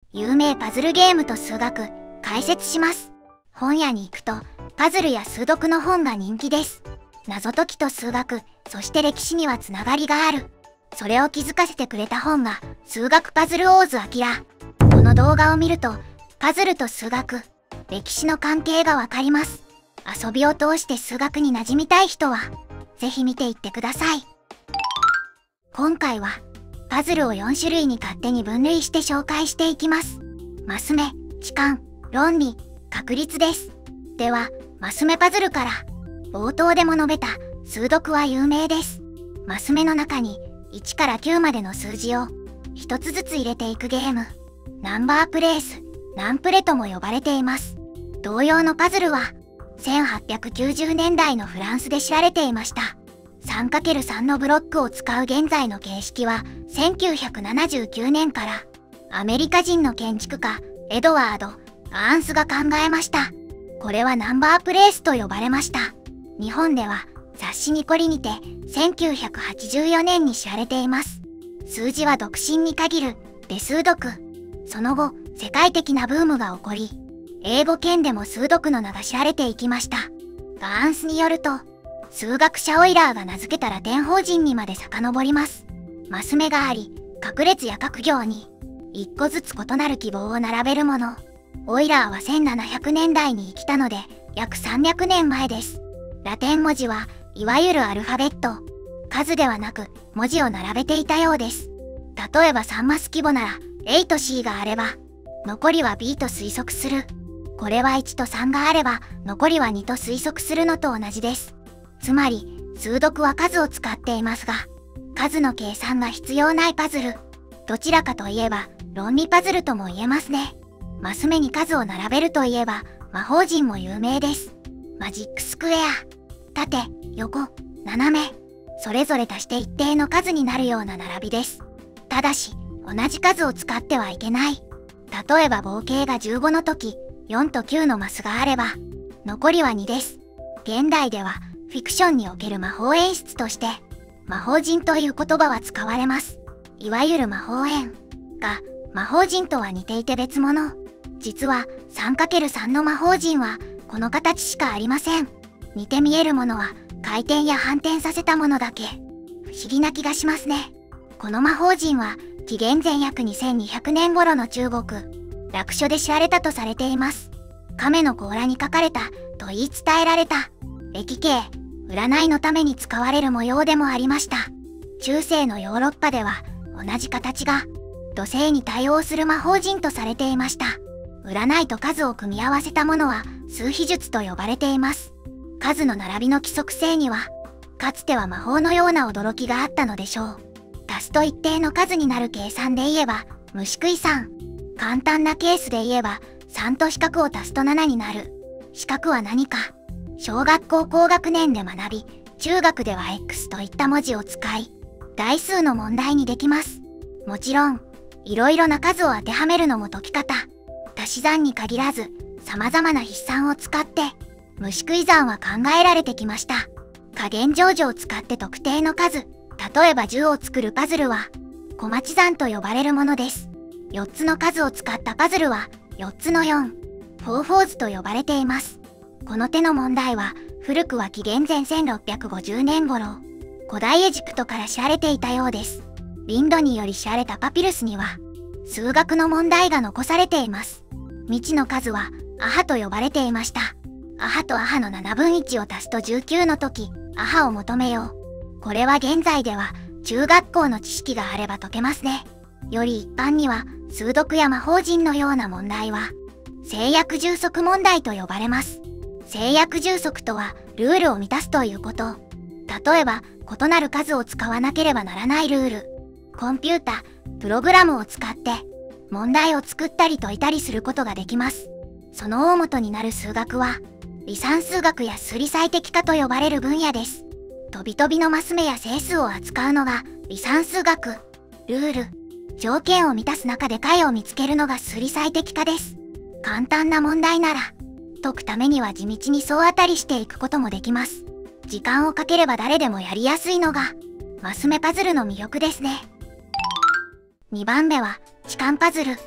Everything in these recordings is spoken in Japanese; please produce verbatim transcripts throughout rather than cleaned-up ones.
有名パズルゲームと数学、解説します。本屋に行くと、パズルや数読の本が人気です。謎解きと数学、そして歴史にはつながりがある。それを気づかせてくれた本が、数学パズルオーズアキラ。この動画を見ると、パズルと数学、歴史の関係がわかります。遊びを通して数学に馴染みたい人は、ぜひ見ていってください。今回は、パズルをよんしゅるいに勝手に分類して紹介していきます。マス目、置換、論理、確率です。では、マス目パズルから。冒頭でも述べた、数読は有名です。マス目の中に、いちからきゅうまでの数字を、ひとつずつ入れていくゲーム。ナンバープレース、ナンプレとも呼ばれています。同様のパズルは、せんはっぴゃくきゅうじゅうねんだいのフランスで知られていました。さんかけるさん のブロックを使う現在の形式は、せんきゅうひゃくななじゅうきゅうねんから、アメリカ人の建築家、エドワード・アーンスが考えました。これはナンバープレースと呼ばれました。日本では、雑誌ニコリにて、せんきゅうひゃくはちじゅうよねんに知られています。数字は独身に限る、で数読。その後、世界的なブームが起こり、英語圏でも数読の名が知られていきました。アーンスによると、数学者オイラーが名付けたラテン法人にまで遡ります。マス目があり、各列や各行に、いっこずつ異なる記号を並べるもの。オイラーはせんななひゃくねんだいに生きたので、約さんびゃくねんまえです。ラテン文字は、いわゆるアルファベット。数ではなく、文字を並べていたようです。例えばさんマス規模なら、エーとシー があれば、残りは ビー と推測する。これはいちとさんがあれば、残りはにと推測するのと同じです。つまり、数読は数を使っていますが、数の計算が必要ないパズル。どちらかといえば、論理パズルとも言えますね。マス目に数を並べるといえば、魔法陣も有名です。マジックスクエア。縦、横、斜め。それぞれ足して一定の数になるような並びです。ただし、同じ数を使ってはいけない。例えば合計がじゅうごの時、よんときゅうのマスがあれば、残りはにです。現代では、フィクションにおける魔法演出として、魔法陣という言葉は使われます。いわゆる魔法円が、魔法陣とは似ていて別物。実は さんかけるさん の魔法陣は、この形しかありません。似て見えるものは、回転や反転させたものだけ。不思議な気がしますね。この魔法陣は、紀元前約にせんにひゃくねん頃の中国、楽書で知られたとされています。亀の甲羅に書かれた、と言い伝えられた。歴形、占いのために使われる模様でもありました。中世のヨーロッパでは、同じ形が、土星に対応する魔法陣とされていました。占いと数を組み合わせたものは、数秘術と呼ばれています。数の並びの規則性には、かつては魔法のような驚きがあったのでしょう。足すと一定の数になる計算で言えば、虫食い算。簡単なケースで言えば、さんと四角を足すとななになる。四角は何か。小学校高学年で学び、中学では X といった文字を使い、代数の問題にできます。もちろん、いろいろな数を当てはめるのも解き方。足し算に限らず、様々な筆算を使って、虫食い算は考えられてきました。加減乗除を使って特定の数、例えばじゅうを作るパズルは、小町算と呼ばれるものです。よっつの数を使ったパズルは、よっつのよん、フォーフォーズと呼ばれています。この手の問題は、古くは紀元前せんろっぴゃくごじゅうねん頃、古代エジプトから知られていたようです。リンドにより知られたパピルスには、数学の問題が残されています。未知の数は、アハと呼ばれていました。アハとアハのななぶんいちを足すとじゅうきゅうの時、アハを求めよう。これは現在では、中学校の知識があれば解けますね。より一般には、数読や魔法陣のような問題は、制約充足問題と呼ばれます。制約充足とは、ルールを満たすということ。例えば、異なる数を使わなければならないルール。コンピュータ、プログラムを使って、問題を作ったり解いたりすることができます。その大元になる数学は、離散数学や数理最適化と呼ばれる分野です。とびとびのマス目や整数を扱うのが離散数学。ルール、条件を満たす中で解を見つけるのが数理最適化です。簡単な問題なら、解くためには地道に総当たりしていくこともできます。時間をかければ誰でもやりやすいのが、マス目パズルの魅力ですね。にばんめは、置換パズル。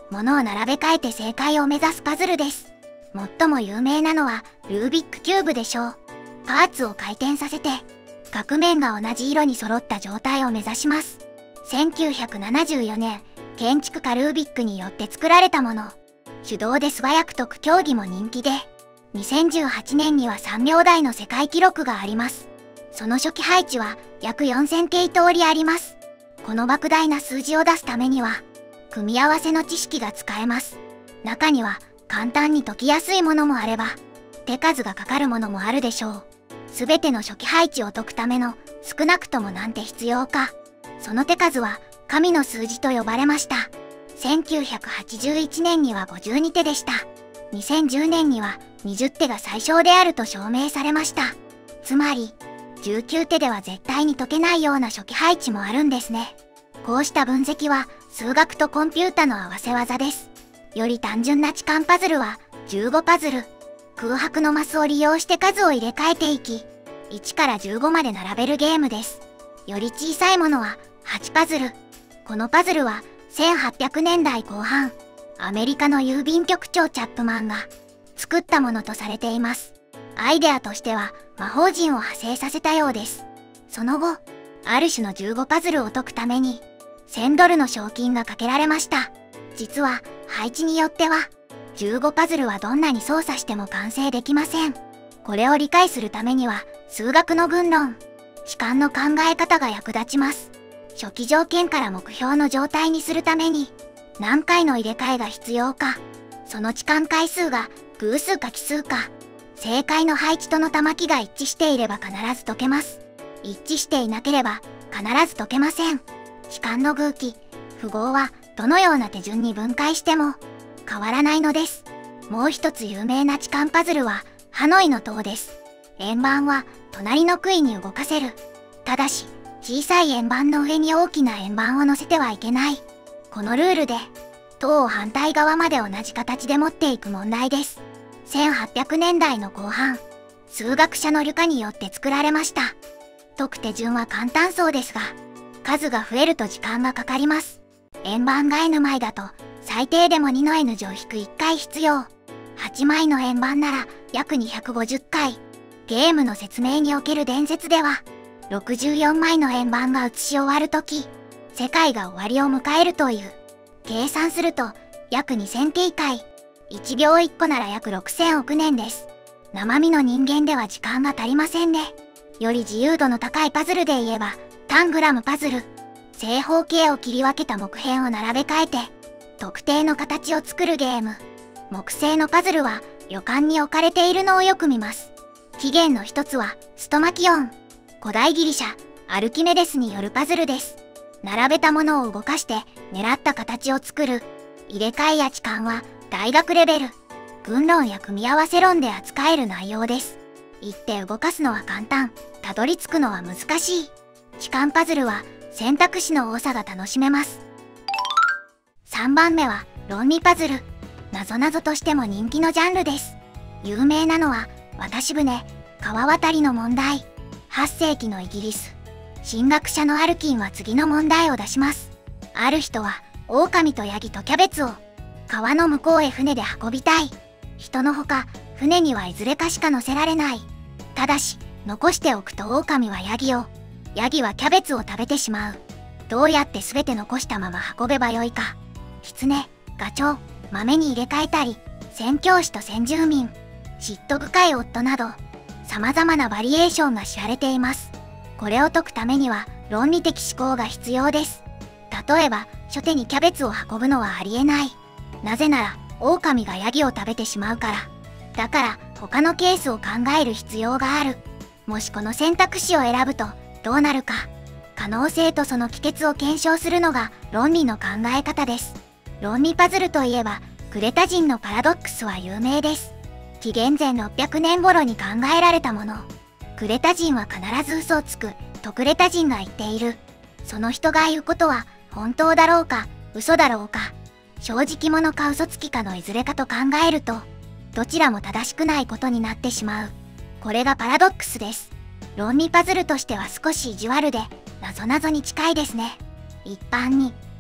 ものを並べ替えて正解を目指すパズルです。最も有名なのはルービックキューブでしょう。パーツを回転させて、各面が同じ色に揃った状態を目指します。せんきゅうひゃくななじゅうよねん、建築家ルービックによって作られたもの。手動で素早く解く競技も人気で、にせんじゅうはちねんにはさんびょうだいの世界記録があります。その初期配置は約よんせんけい通りあります。この莫大な数字を出すためには、組み合わせの知識が使えます。中には簡単に解きやすいものもあれば、手数がかかるものもあるでしょう。すべての初期配置を解くための少なくとも何手必要か。その手数は神の数字と呼ばれました。せんきゅうひゃくはちじゅういちねんにはごじゅうにてでした。にせんじゅうねんにはにじゅってが最小であると証明されました。つまり、じゅうきゅうてでは絶対に解けないような初期配置もあるんですね。こうした分析は数学とコンピュータの合わせ技です。より単純な置換パズルはじゅうごパズル。空白のマスを利用して数を入れ替えていき、いちからじゅうごまで並べるゲームです。より小さいものははちパズル。このパズルはせんはっぴゃくねんだいこう半、アメリカの郵便局長チャップマンが作ったものとされています。アイデアとしては魔法陣を派生させたようです。その後、ある種のじゅうごパズルを解くためにせんドルの賞金がかけられました。実は配置によってはじゅうごパズルはどんなに操作しても完成できません。これを理解するためには数学の分論、置換の考え方が役立ちます。初期条件から目標の状態にするために何回の入れ替えが必要か、その置換回数が偶数か奇数か、正解の配置との玉木が一致していれば必ず解けます。一致していなければ必ず解けません。置換の偶記、符号はどのような手順に分解しても変わらないのです。もう一つ有名な置換パズルはハノイの塔です。円盤は隣の杭に動かせる。ただし、小さい円盤の上に大きな円盤を乗せてはいけない。このルールで、塔を反対側まで同じ形で持っていく問題です。せんはっぴゃくねんだいのこう半、数学者のリュカによって作られました。解く手順は簡単そうですが、数が増えると時間がかかります。円盤が エヌ 枚だと、最低でもにの エヌ 乗引くいっかい必要。はちまいの円盤なら約にひゃくごじゅっかい。ゲームの説明における伝説では、ろくじゅうよんまいの円盤が写し終わるとき、世界が終わりを迎えるという。計算すると約にせんけいかい。いちびょういっこなら約ろくせんおくねんです。生身の人間では時間が足りませんね。より自由度の高いパズルで言えば、タングラムパズル。正方形を切り分けた木片を並べ替えて、特定の形を作るゲーム。木製のパズルは旅館に置かれているのをよく見ます。起源の一つはストマキオン。古代ギリシャ、アルキメデスによるパズルです。並べたものを動かして狙った形を作る。入れ替えや置換は大学レベル。群論や組み合わせ論で扱える内容です。一手動かすのは簡単、たどり着くのは難しい。置換パズルは選択肢の多さが楽しめます。さんばんめは論理パズル。なぞなぞとしても人気のジャンルです。有名なのは渡し船、川渡りの問題。はっせいきのイギリス。神学者のアルキンは次の問題を出します。ある人は狼とヤギとキャベツを川の向こうへ船で運びたい。人のほか船にはいずれかしか乗せられない。ただし残しておくと狼はヤギを、ヤギはキャベツを食べてしまう。どうやって全て残したまま運べばよいか。狐、ガチョウ、豆に入れ替えたり、宣教師と先住民、嫉妬深い夫など、様々なバリエーションが知られています。これを解くためには論理的思考が必要です。例えば、初手にキャベツを運ぶのはありえない。なぜなら、狼がヤギを食べてしまうから。だから、他のケースを考える必要がある。もしこの選択肢を選ぶと、どうなるか。可能性とその帰結を検証するのが論理の考え方です。論理パズルといえば、クレタ人のパラドックスは有名です。紀元前ろっぴゃくねん頃に考えられたもの。クレタ人は必ず嘘をつくとクレタ人が言っている。その人が言うことは本当だろうか嘘だろうか、正直者か嘘つきかのいずれかと考えると、どちらも正しくないことになってしまう。これがパラドックスです。論理パズルとしては少し意地悪でなぞなぞに近いですね。一般に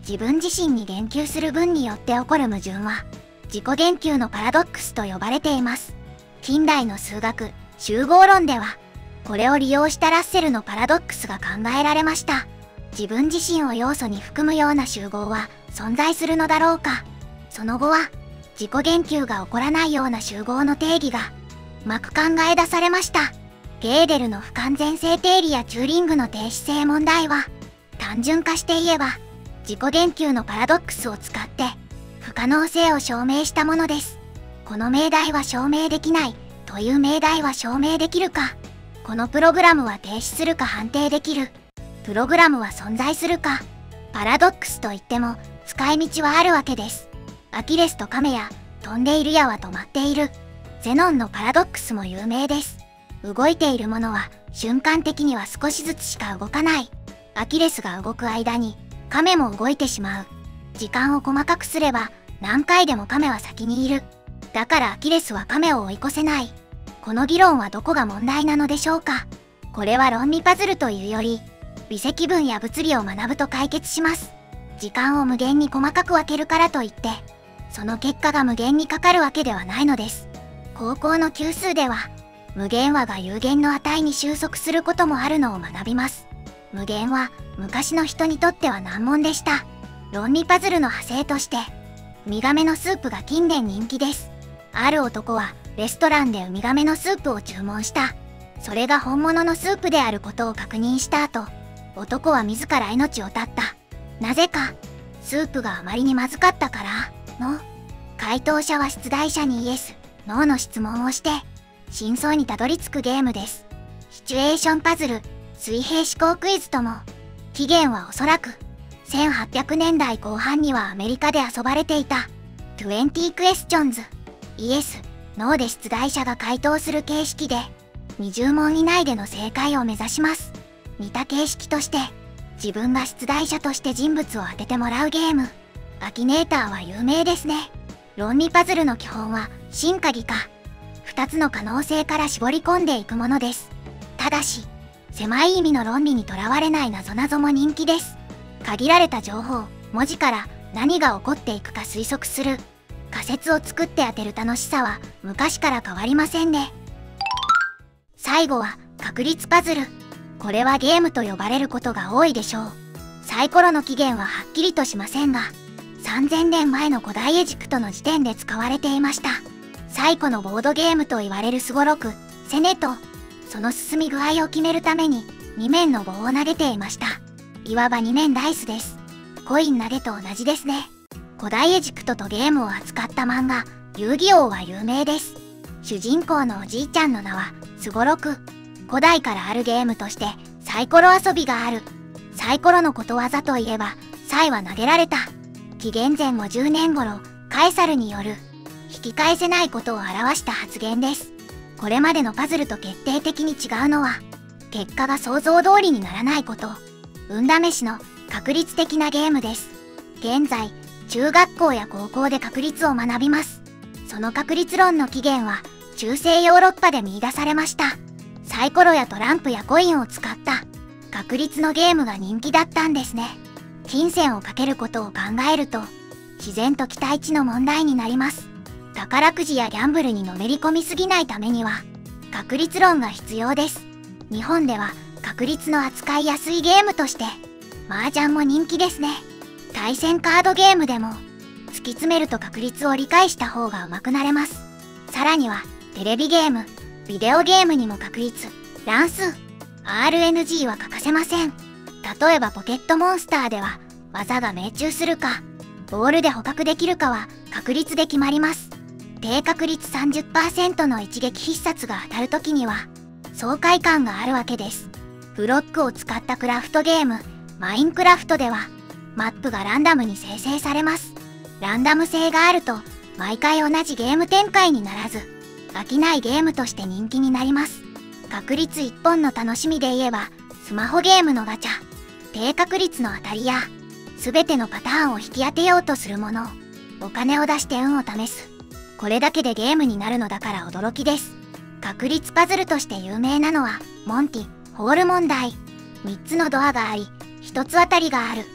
自分自身に言及する分によって起こる矛盾は、自己言及のパラドックスと呼ばれています。近代の数学、集合論では、これを利用したラッセルのパラドックスが考えられました。自分自身を要素に含むような集合は存在するのだろうか。その後は、自己言及が起こらないような集合の定義が、うまく考え出されました。ゲーデルの不完全性定理やチューリングの定子性問題は、単純化して言えば、自己言及のパラドックスを使って、不可能性を証明したものです。この命題は証明できないという命題は証明できるか。このプログラムは停止するか判定できる。プログラムは存在するか。パラドックスといっても使い道はあるわけです。アキレスとカメや飛んでいる矢は止まっている。ゼノンのパラドックスも有名です。動いているものは瞬間的には少しずつしか動かない。アキレスが動く間にカメも動いてしまう。時間を細かくすれば何回でもカメは先にいる。だからアキレスはカメを追い越せない。この議論はどこが問題なのでしょうか。これは論理パズルというより、微積分や物理を学ぶと解決します。時間を無限に細かく分けるからといって、その結果が無限にかかるわけではないのです。高校の級数では、無限和が有限の値に収束することもあるのを学びます。無限は昔の人にとっては難問でした。論理パズルの派生として、ウミガメのスープが近年人気です。ある男はレストランでウミガメのスープを注文した。それが本物のスープであることを確認した後、男は自ら命を絶った。なぜか、スープがあまりにまずかったからの回答者は出題者にイエス、ノーの質問をして、真相にたどり着くゲームです。シチュエーションパズル、水平思考クイズとも、起源はおそらく、せんはっぴゃくねんだいこう半にはアメリカで遊ばれていた、にじゅうクエスチョンズ、イエス、ノーで出題者が回答する形式で、にじゅうもん以内での正解を目指します。似た形式として、自分が出題者として人物を当ててもらうゲーム。アキネーターは有名ですね。論理パズルの基本は、真か偽か。二つの可能性から絞り込んでいくものです。ただし、狭い意味の論理にとらわれない謎々も人気です。限られた情報、文字から何が起こっていくか推測する。仮説を作って当てる楽しさは昔から変わりませんね。最後は確率パズル。これはゲームと呼ばれることが多いでしょう。サイコロの起源ははっきりとしませんが、さんぜんねんまえの古代エジプトの時点で使われていました。最古のボードゲームと言われるスゴロク、セネと、その進み具合を決めるためにに面の棒を投げていました。いわばに面ダイスです。コイン投げと同じですね。古代エジプトとゲームを扱った漫画、遊戯王は有名です。主人公のおじいちゃんの名は、スゴロク。古代からあるゲームとして、サイコロ遊びがある。サイコロのことわざといえば、サイは投げられた。紀元前ごじゅうねん頃、カエサルによる、引き返せないことを表した発言です。これまでのパズルと決定的に違うのは、結果が想像通りにならないこと。運試しの確率的なゲームです。現在、中学校や高校で確率を学びます。その確率論の起源は、中世ヨーロッパで見出されました。サイコロやトランプやコインを使った確率のゲームが人気だったんですね。金銭をかけることを考えると、自然と期待値の問題になります。宝くじやギャンブルにのめり込みすぎないためには、確率論が必要です。日本では確率の扱いやすいゲームとして、麻雀も人気ですね。対戦カードゲームでも、突き詰めると確率を理解した方が上手くなれます。さらには、テレビゲーム、ビデオゲームにも確率、乱数、アールエヌジー は欠かせません。例えばポケットモンスターでは、技が命中するか、ボールで捕獲できるかは確率で決まります。低確率 さんじゅっパーセント の一撃必殺が当たるときには、爽快感があるわけです。ブロックを使ったクラフトゲーム、マインクラフトでは、マップがランダムに生成されます。ランダム性があると、毎回同じゲーム展開にならず、飽きないゲームとして人気になります。確率一本の楽しみで言えば、スマホゲームのガチャ、低確率の当たりや、すべてのパターンを引き当てようとするもの、お金を出して運を試す。これだけでゲームになるのだから驚きです。確率パズルとして有名なのは、モンティ、ホール問題。みっつのドアがあり、ひとつ当たりがある。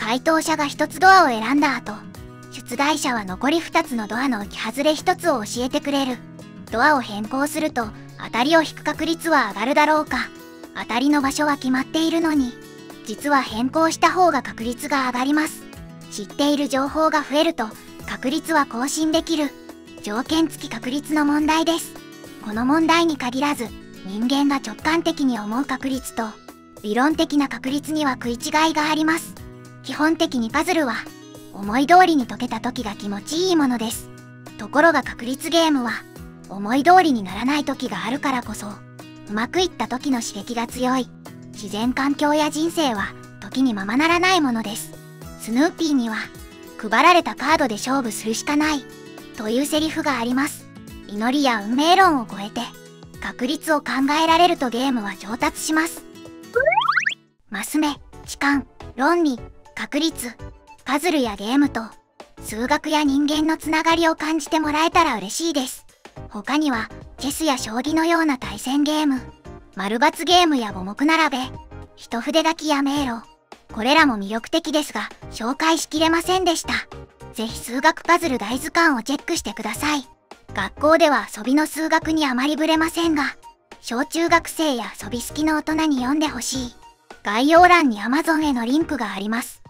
回答者がひとつドアを選んだ後、出題者は残りふたつのドアのうち外れひとつを教えてくれる。ドアを変更すると当たりを引く確率は上がるだろうか。当たりの場所は決まっているのに、実は変更した方が確率が上がります。知っている情報が増えると確率は更新できる。条件付き確率の問題です。この問題に限らず、人間が直感的に思う確率と理論的な確率には食い違いがあります。基本的にパズルは思い通りに解けた時が気持ちいいものです。ところが確率ゲームは思い通りにならない時があるからこそ、うまくいった時の刺激が強い。自然環境や人生は時にままならないものです。スヌーピーには配られたカードで勝負するしかないというセリフがあります。祈りや運命論を超えて確率を考えられるとゲームは上達します。マス目、痴漢、論理、確率、パズルやゲームと数学や人間のつながりを感じてもらえたら嬉しいです。他にはチェスや将棋のような対戦ゲーム、丸×ゲームや五目並べ、一筆書きや迷路、これらも魅力的ですが紹介しきれませんでした。ぜひ数学パズル大図鑑をチェックしてください。学校では遊びの数学にあまりぶれませんが、小中学生や遊び好きの大人に読んでほしい。概要欄に アマゾン へのリンクがあります。